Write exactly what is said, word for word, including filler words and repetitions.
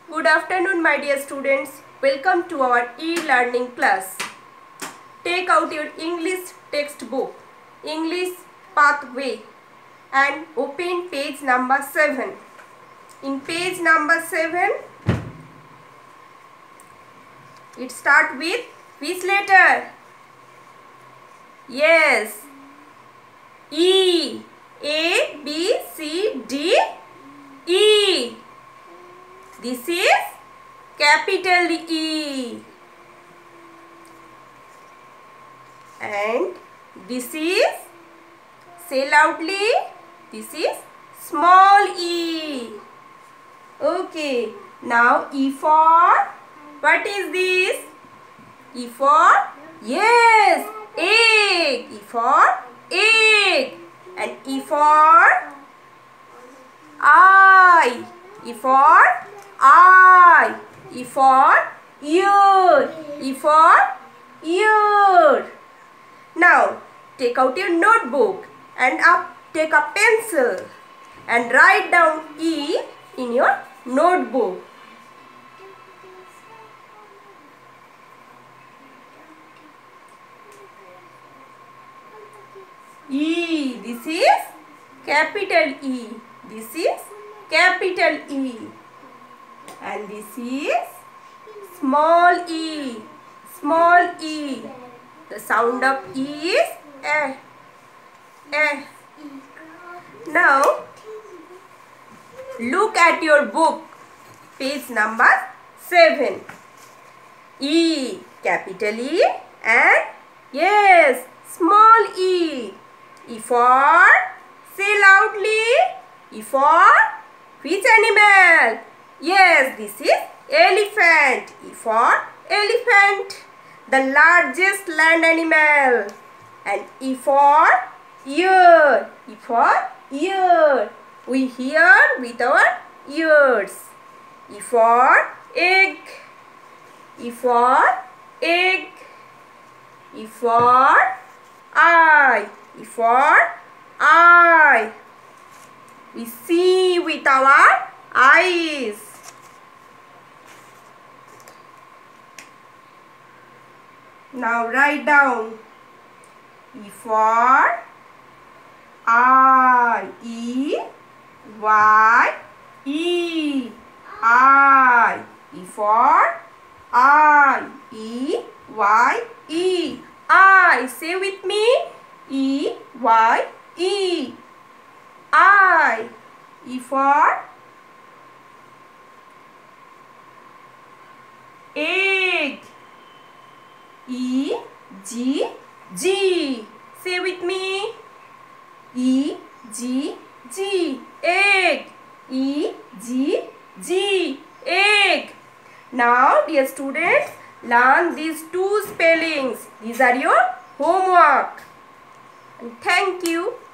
Good afternoon, my dear students. Welcome to our e-learning class. Take out your English textbook, English Pathway, and open page number seven. In page number seven, it starts with which letter? Yes, E. A, B, C, D, E. This is capital E. And this is, say loudly, this is small e. Okay, now E for, what is this? E for, yes, egg. E for egg. And E for eye. E for eye. E for ear. E for ear. Now take out your notebook and up take a pencil and write down E in your notebook. E, this is capital E. This is capital E. And this is small e. Small e. The sound of E is eh. Eh. Now, look at your book. Page number seven. E, capital E, and yes, small e. E for, say loudly, E for which animal? Yes, this is elephant. E for elephant, the largest land animal. And E for ear. E for ear. We hear with our ears. E for egg. E for egg. E for eye. E for eye. We see with our eyes. Now write down E for I. E Y E I. E for I. E Y E I. Say with me. E Y E I. E for egg. E G G. Say with me. E G G. Egg. E G G. Egg. Now, dear students, learn these two spellings. These are your homework. And thank you.